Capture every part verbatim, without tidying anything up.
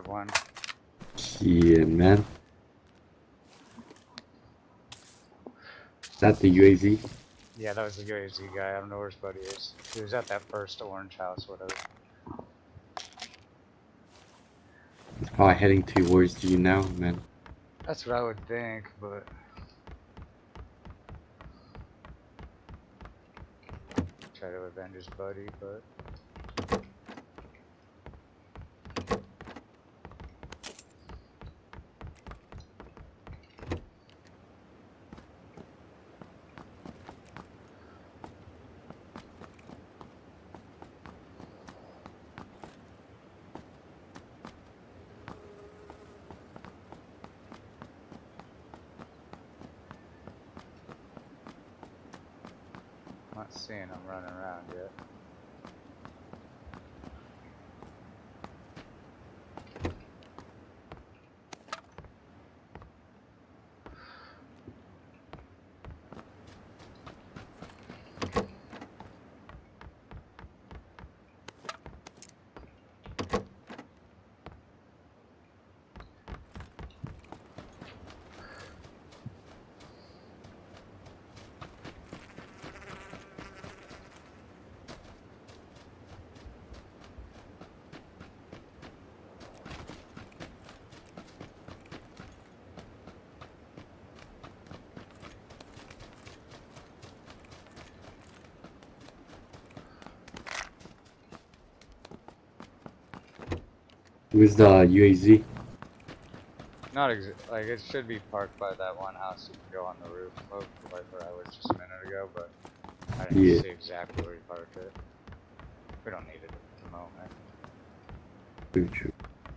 one. Yeah, man. Is that the U A Z? Yeah, that was the U A Z guy. I don't know where his buddy is. He was at that first orange house, whatever. He's probably heading towards you now, man. That's what I would think, but try to avenge his buddy, but I'm not seeing him running around yet. Where's the U A Z? Not ex like it should be parked by that one house. You can go on the roof of like where I was just a minute ago, but I didn't Yeah. see exactly where he parked it. We don't need it at the moment. True, true.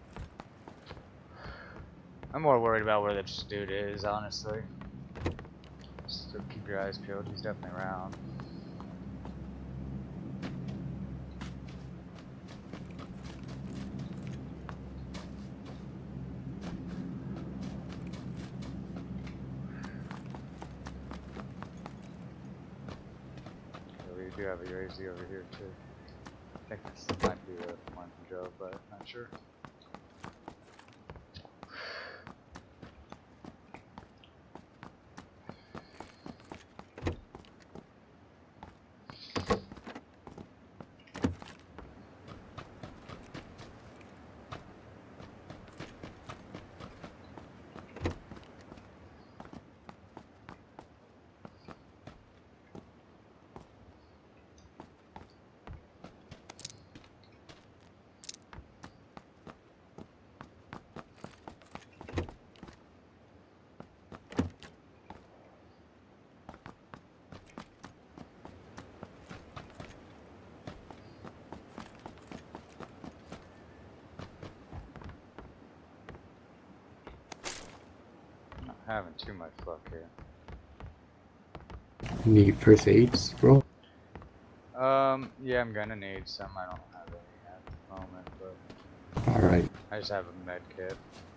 I'm more worried about where this dude is, honestly. So keep your eyes peeled. He's definitely around. We do have a U A Z over here too. I think this might be the one from Joe, but not sure. Not having too much luck here. Need first aids, bro? Um, yeah, I'm gonna need some. I don't have any at the moment, but Alright. I just have a med kit.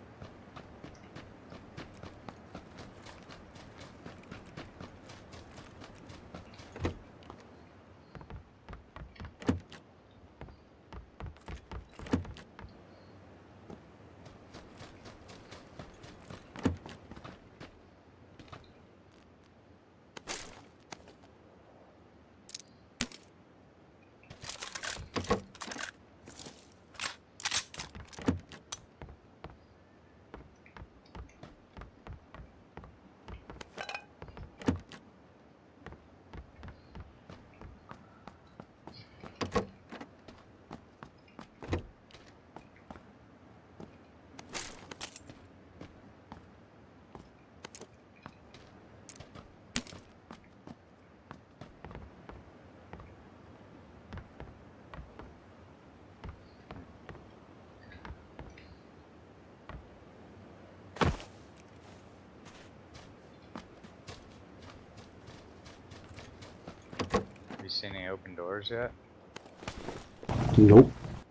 Have you seen any open doors yet? Nope.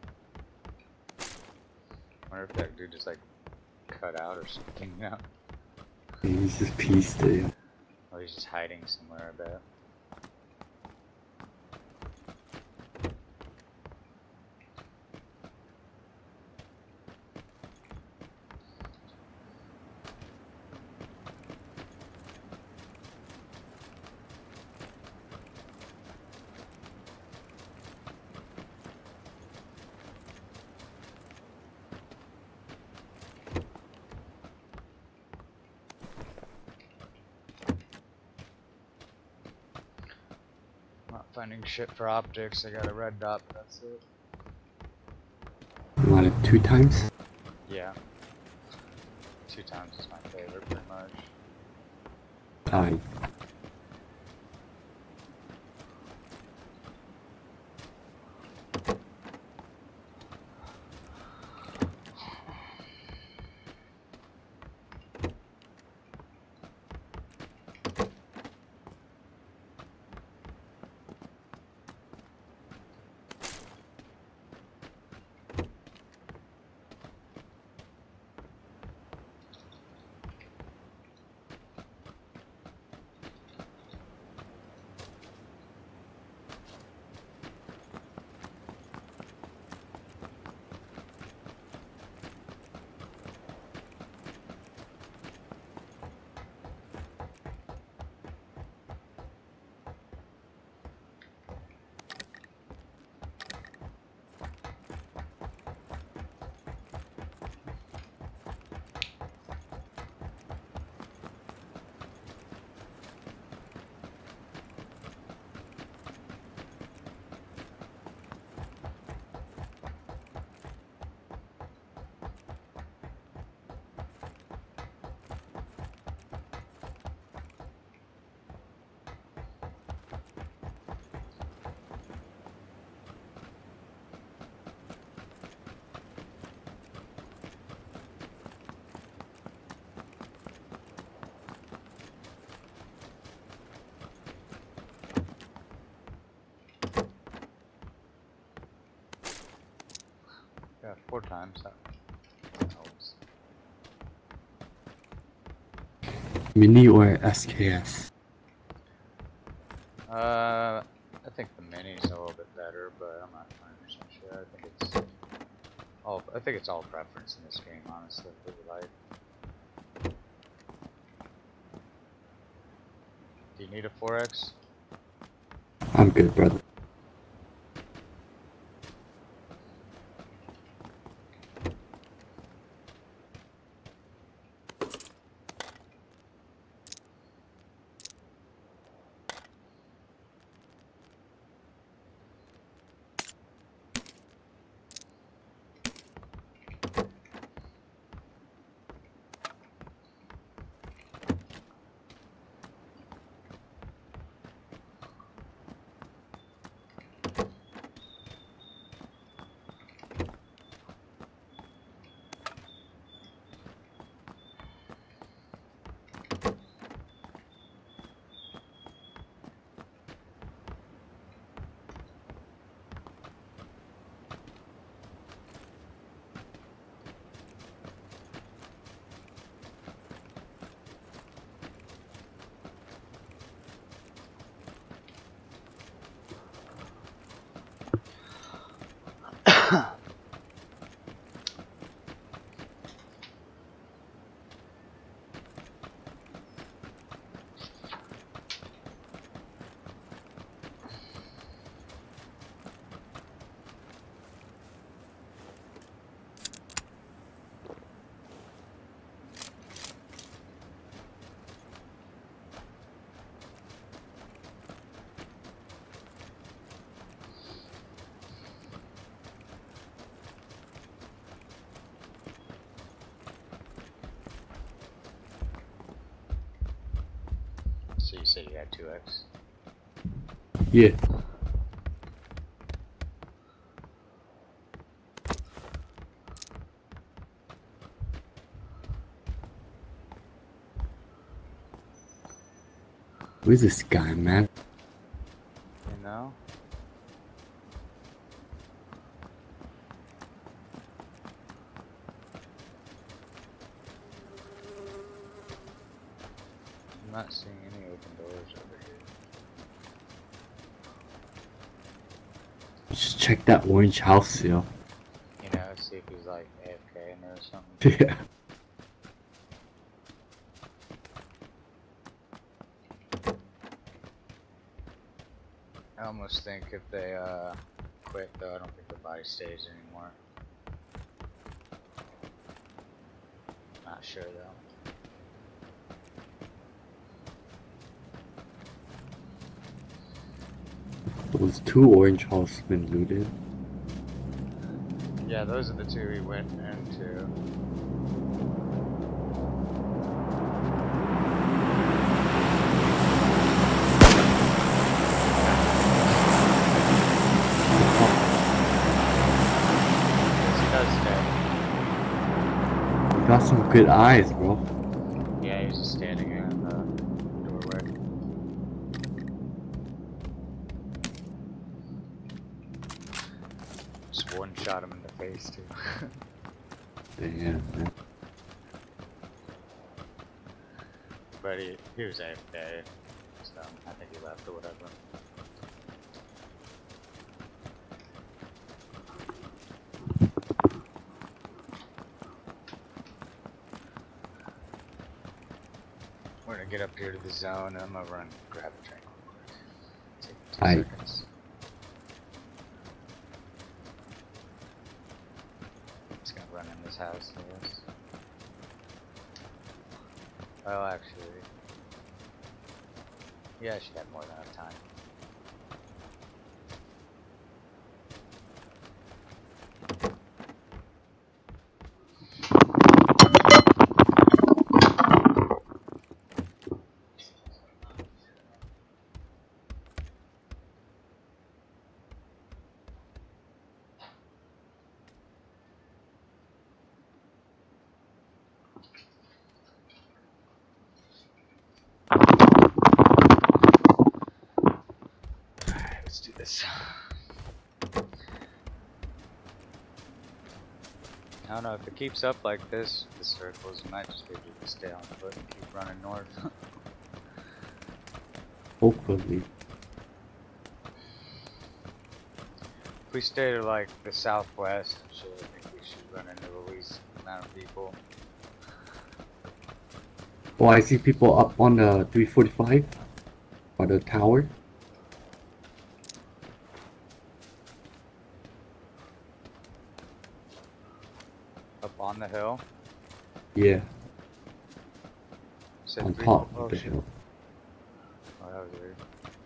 I wonder if that dude just like cut out or something now. He's just pieced it. Oh, he's just hiding somewhere, I bet. Finding shit for optics. I got a red dot, but that's it. You want it two times? Yeah. Two times is my favorite, pretty much. Alright. Yeah, four times. That helps. Mini or S K S? Uh, I think the mini's a little bit better, but I'm not one hundred percent sure. I think it's all. I think it's all preference in this game, honestly. Really like. Do you need a four X? I'm good, brother. So you said you had two X? Yeah. Who's this guy, man? You know? I'm not seeing any open doors over here. Just check that orange house, yo. You know, see if he's like A F K in there or something. Yeah. I almost think if they uh, quit though, I don't think the body stays anymore. Not sure though. Those two orange houses been looted. Yeah, those are the two we went into. You got some good eyes, bro. Yeah, he's just standing in the doorway. Just one shot him in the face too. Damn, man. But he, he was A F K, so I think he left or whatever. We're gonna get up here to the zone and I'm gonna run grab a drink real quick. Take two Aye. seconds. Just gonna run in this house, I guess. Oh, actually. Yeah, I should have more than enough time. Let's do this. I don't know, if it keeps up like this, the circles, it might just be able to stay on foot and keep running north. Hopefully. If we stay to like the southwest, I'm sure I think we should run into the least amount of people. Oh, I see people up on the three forty-five by the tower. Up on the hill. Yeah, Said on three- top oh, of the shit. hill. Oh, that was weird.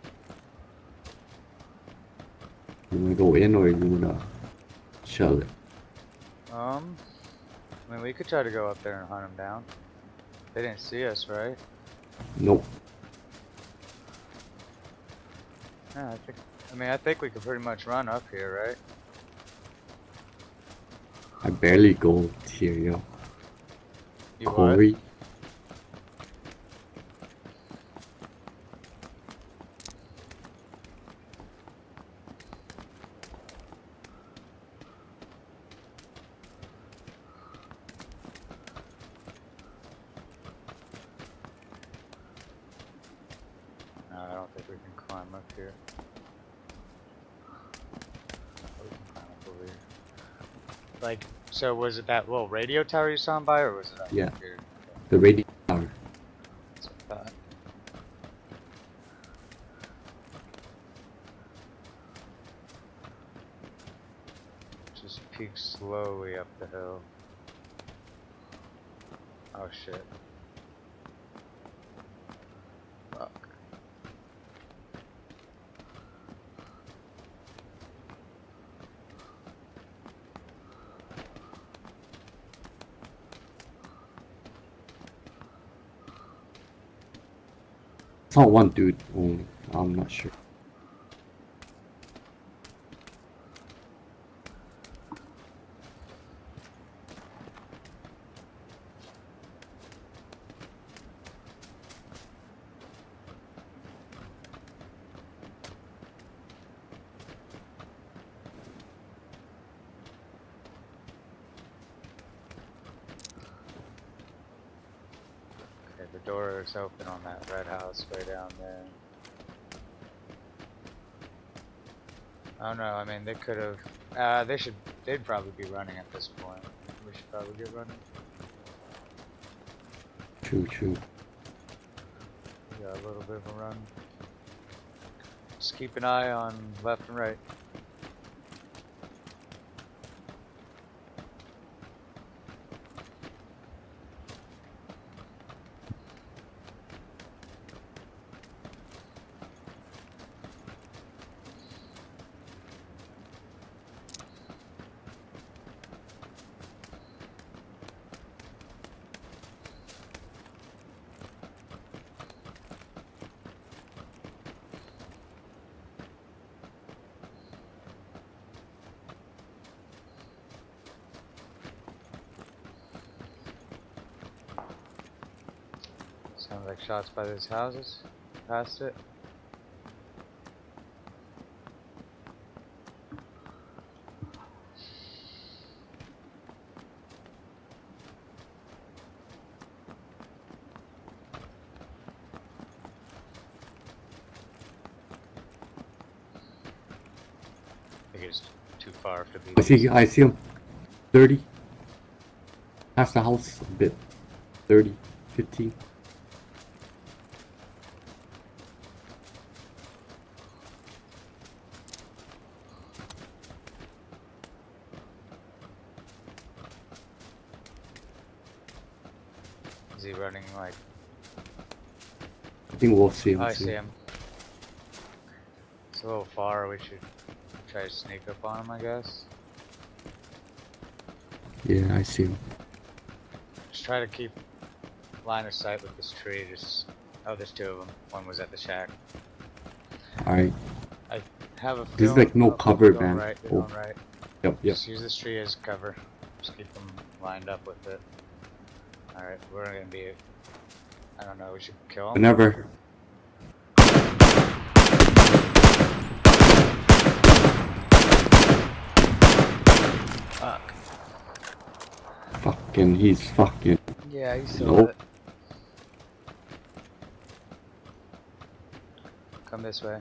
You wanna go in or you wanna shell it? Um, I mean, we could try to go up there and hunt them down. They didn't see us, right? Nope. Yeah, I think. I mean, I think we could pretty much run up here, right? I barely go here, yo. You what? Corey. No, I don't think we can climb up here. We can climb up over here. Like, so was it that little radio tower you saw him by, or was it up Yeah. here? Okay, The radio tower. that's what I thought. Just peek slowly up the hill. Oh shit. Fuck. I saw one dude only. I'm not sure. Okay, the door is open on that red house way down there. I don't know, I mean, they could have, uh, they should, they'd probably be running at this point. We should probably get running. True, true. We got a little bit of a run. Just keep an eye on left and right. Sounds like shots by those houses. Past it. I think it's too far to be. I see, I see him. thirty. Past the house a bit. thirty, fifteen. Is he running like? I think we'll see him Oh, I soon. see him. It's a little far. We should try to sneak up on him, I guess. Yeah, I see him. Just try to keep line of sight with this tree. Just oh, there's two of them. One was at the shack. Alright. I have a. There's feeling- like no oh, cover, they're going man. Right, they're Oh. going right. Yep, yep. Just use this tree as cover. Just keep them lined up with it. Alright, we're gonna be. I don't know. We should kill them. Whenever. Fuck. Fucking, he's fucking. Yeah, you saw Nope. it. Come this way.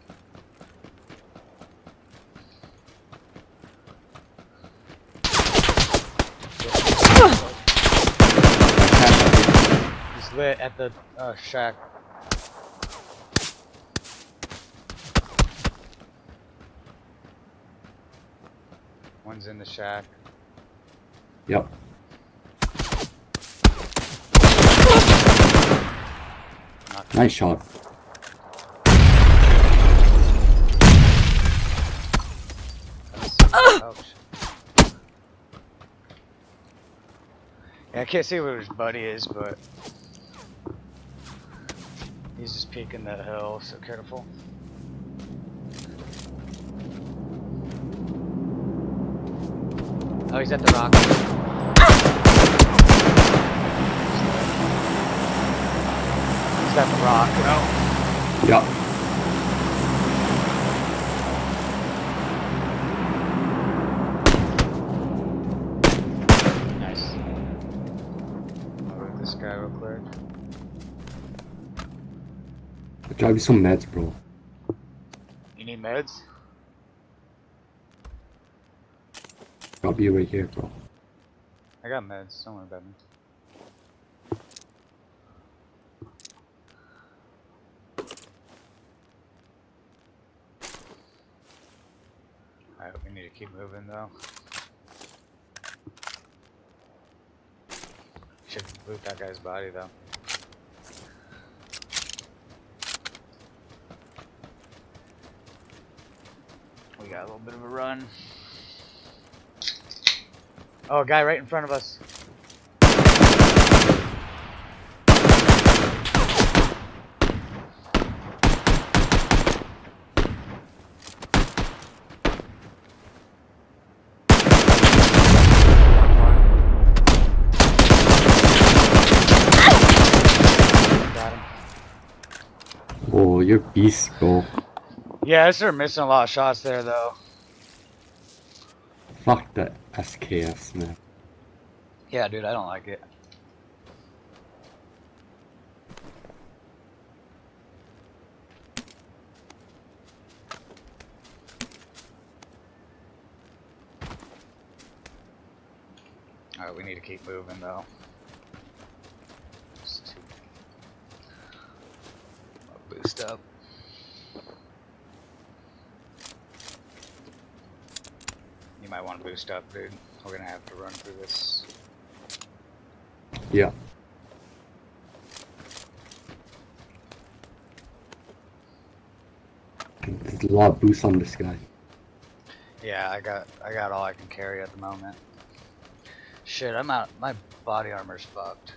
He's lit at the uh, shack. One's in the shack. Yep. Knocked Nice shot. Ouch. Yeah, I can't see where his buddy is, but he's just peeking that hill, so careful. Oh, he's at the rock. He's at the rock. Oh. Yep. Nice. I'll loot this guy real quick. I'll drive you some meds, bro. You need meds? I'll be right here, bro. I got meds, don't worry about me. Alright, we need to keep moving though. Should loot that guy's body though. We got a little bit of a run. Oh, a guy right in front of us. Got him. Oh, you're beast, bro. Yeah, I started missing a lot of shots there though. Fuck that S K S, man. Yeah, dude, I don't like it. Alright, we need to keep moving though. Just to I'll boost up. You might want to boost up, dude. We're gonna have to run through this. Yeah. There's a lot of boost on this guy. Yeah, I got I got all I can carry at the moment. Shit, I'm out. My body armor's fucked.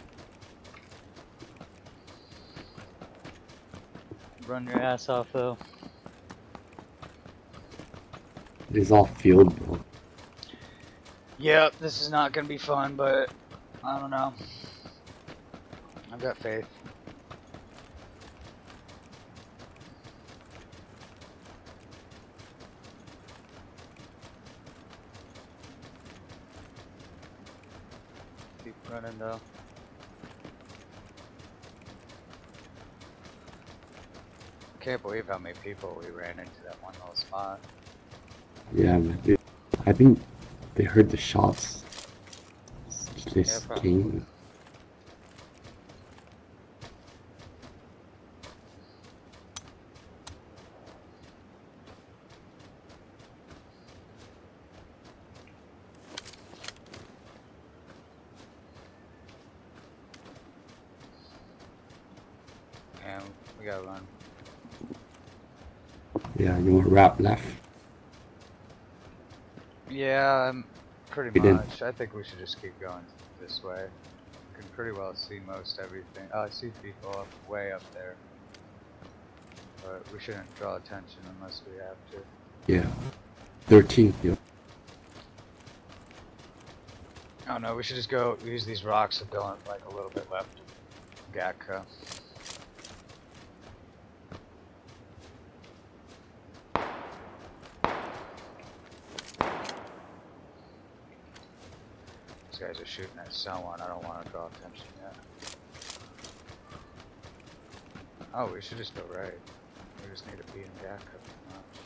Run your ass off though. It's all field, bro. Yep, this is not gonna be fun, but I don't know. I I've got faith. Keep running though. Can't believe how many people we ran into that one little spot. Yeah, man. Dude, I think they heard the shots. This Yeah, came. And we gotta run. Yeah, you want to wrap left? Yeah, um, pretty We much. did. I think we should just keep going this way. You can pretty well see most everything. Oh, I see people up, way up there. But we shouldn't draw attention unless we have to. Yeah. thirteen, yo. Oh no, we should just go use these rocks and go like a little bit left. Gatka. These guys are shooting at someone. I don't want to draw attention yet. Oh, we should just go right. We just need to be in Gatka pretty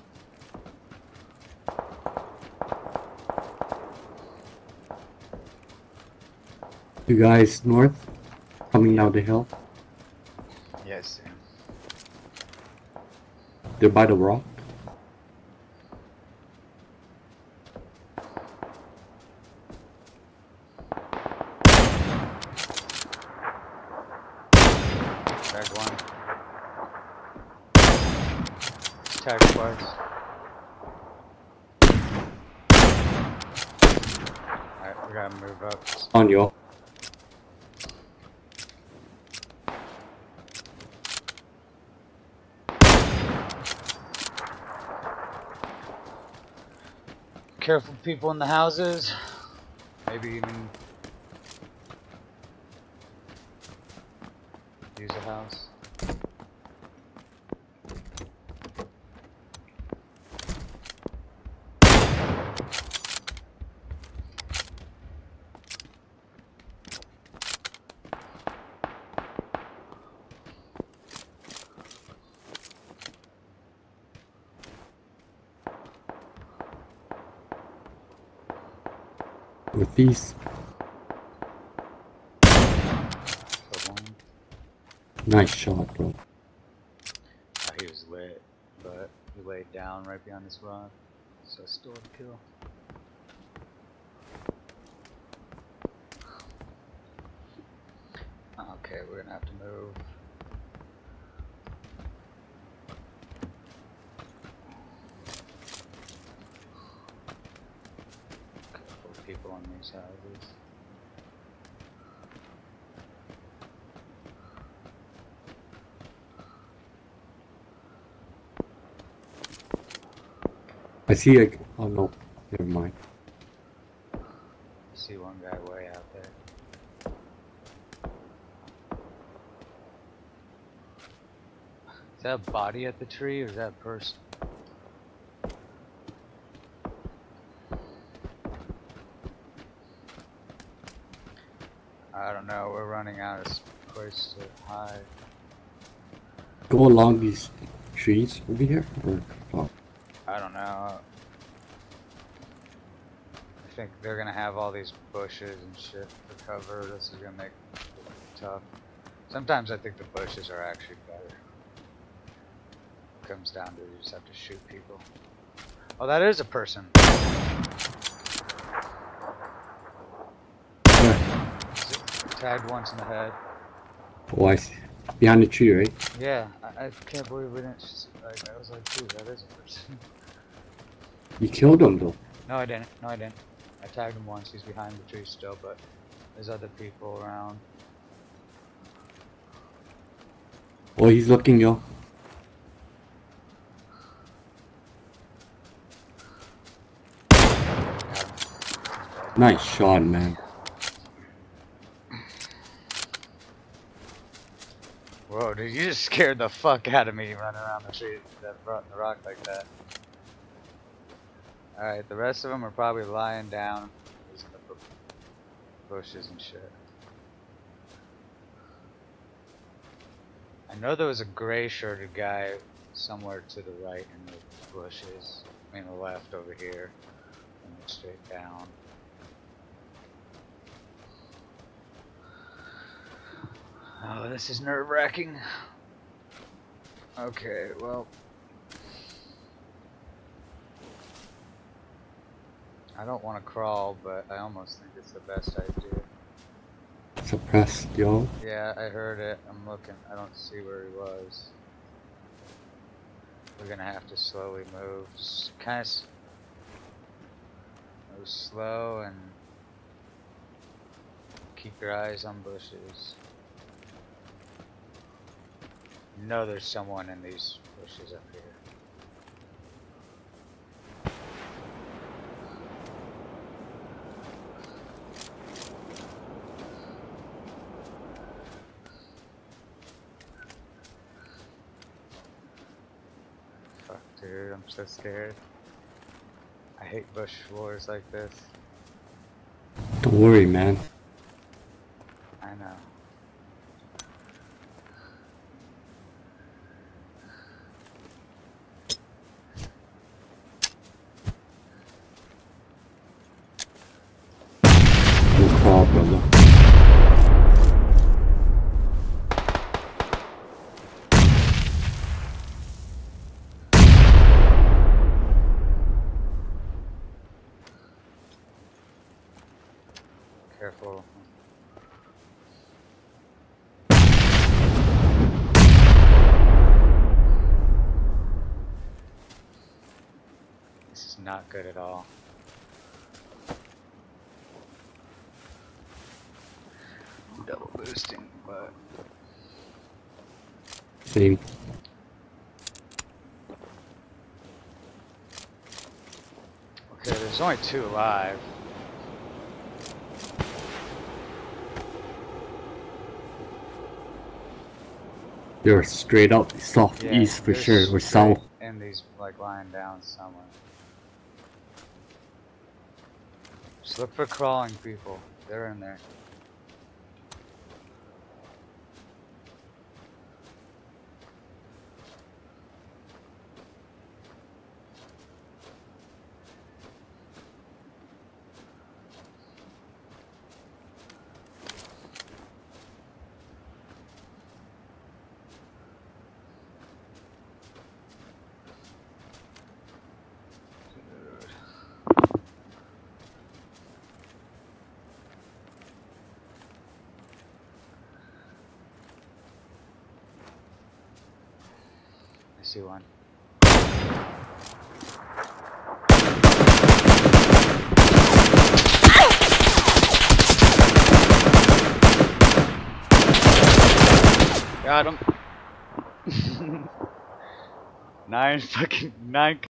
much. You guys north? Coming down the hill? Yes, Sam. They're by the rock? Tag one. Tag twice. Alright, we gotta move up. On yo. Careful people in the houses. Maybe even use a house. Northeast. Got one. Nice shot, bro. Oh, he was lit, but he laid down right behind this rock, so still a kill. Okay, we're gonna have to move. Couple of people on these houses. I see a. Oh no, never mind. I see one guy way out there. Is that a body at the tree or is that a person? I don't know, we're running out of place to hide. Go along these trees over here, or fuck. I don't know. I think they're gonna have all these bushes and shit for cover. This is gonna make it tough. Sometimes I think the bushes are actually better. It comes down to you just have to shoot people. Oh, that is a person. Yeah. Tagged once in the head. Oh, I see. Behind the tree, right? Yeah, I, I can't believe we didn't. Just, like, I was like, dude, that is a person. You killed him though. No, I didn't. No, I didn't. I tagged him once. He's behind the tree still, but there's other people around. Oh, he's looking, yo. Nice shot, man. But you just scared the fuck out of me running around the tree, that front the rock like that. Alright, the rest of them are probably lying down in the bu- bushes and shit. I know there was a gray shirted guy somewhere to the right in the bushes. I mean the left over here. And then straight down. Oh, this is nerve wracking. Okay, well. I don't want to crawl, but I almost think it's the best idea. Suppressed, yo. Yeah, I heard it. I'm looking. I don't see where he was. We're gonna have to slowly move. Just kind of move slow and keep your eyes on bushes. You know there's someone in these bushes up here. Fuck, dude, I'm so scared. I hate bush wars like this. Don't worry, man. I know. Don't crawl, brother. Careful. This is not good at all. Double boosting, but Same. okay, there's only two alive. They're straight up southeast for they're sure, or straight south. And these like lying down somewhere. Just look for crawling people. They're in there. I see one. Got him. Nine fucking nine